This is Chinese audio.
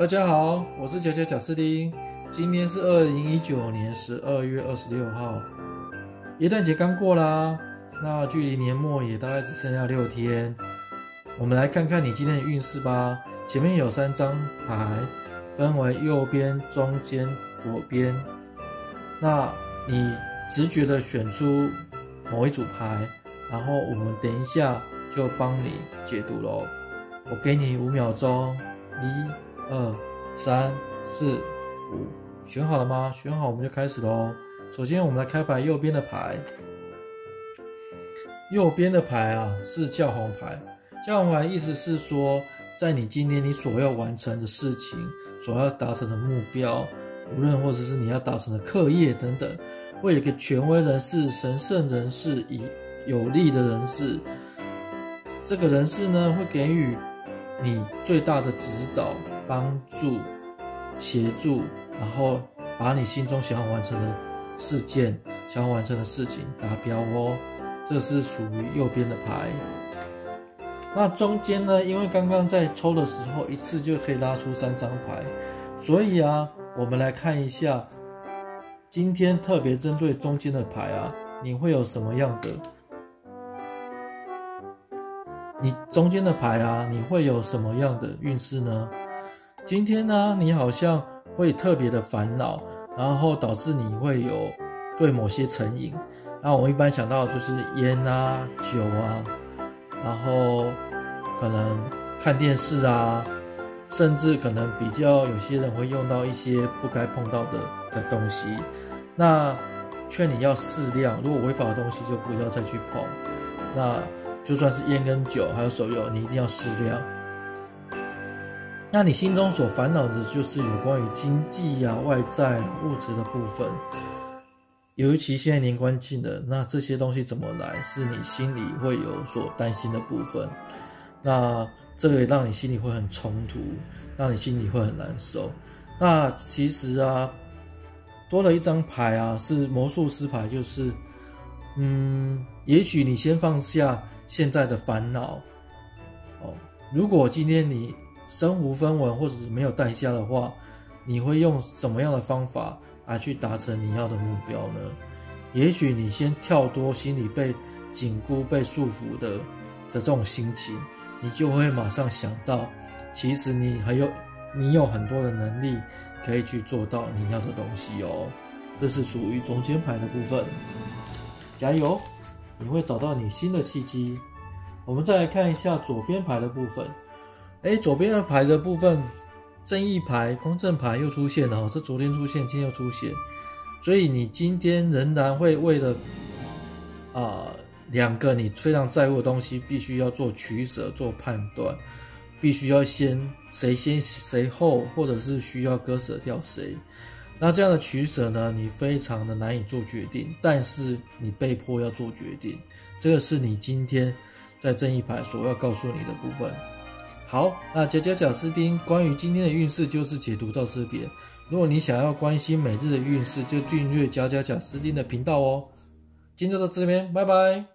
大家好，我是贾斯汀。今天是2019年12月26号，耶诞节刚过啦，那距离年末也大概只剩下6天。我们来看看你今天的运势吧。前面有3张牌，分为右边、中间、左边。那你直觉的选出某一组牌，然后我们等一下就帮你解读咯。我给你5秒钟，1、2、3、4、5，选好了吗？选好我们就开始咯。首先我们来开牌右边的牌，右边的牌是教皇牌。教皇牌意思是说，在你今天你所要完成的事情，所要达成的目标，无论或者是你要达成的课业等等，会有一个权威人士、神圣人士、有力的人士。这个人士呢，会给予你最大的指导、帮助、协助，然后把你心中想要完成的事件、想要完成的事情达标哦。这是属于右边的牌。那中间呢，因为刚刚在抽的时候一次就可以拉出3张牌，所以我们来看一下今天特别针对中间的牌你会有什么样的？你中间的牌你会有什么样的运势呢？今天呢，你好像会特别的烦恼，然后导致你会有对某些成瘾。那我们一般想到的就是烟酒然后可能看电视甚至可能比较有些人会用到一些不该碰到的东西。那劝你要适量，如果违法的东西就不要再去碰。那就算是烟跟酒还有手游，你一定要适量。那你心中所烦恼的就是有关于经济外在物质的部分，尤其现在年关近了，那这些东西怎么来，是你心里会有所担心的部分。那这个也让你心里会很冲突，让你心里会很难受。那其实多了一张牌是魔术师牌，就是也许你先放下现在的烦恼如果今天你身无分文或者是没有代价的话，你会用什么样的方法来去达成你要的目标呢？也许你先跳脱心里被紧箍、被束缚的这种心情，你就会马上想到，其实你有很多的能力可以去做到你要的东西哦。这是属于中间牌的部分，加油，你会找到你新的契机。我们再来看一下左边牌的部分。左边的牌的部分，正义牌、公正牌又出现了这昨天出现，今天又出现，所以你今天仍然会为了2个你非常在乎的东西，必须要做取舍、做判断，必须要谁先谁后，或者是需要割舍掉谁。那这样的取舍呢，你非常的难以做决定，但是你被迫要做决定，这个是你今天在正义牌所要告诉你的部分。好，那贾斯汀关于今天的运势就是解读到这边。如果你想要关心每日的运势，就订阅贾斯汀的频道哦。今天就到这边，拜拜。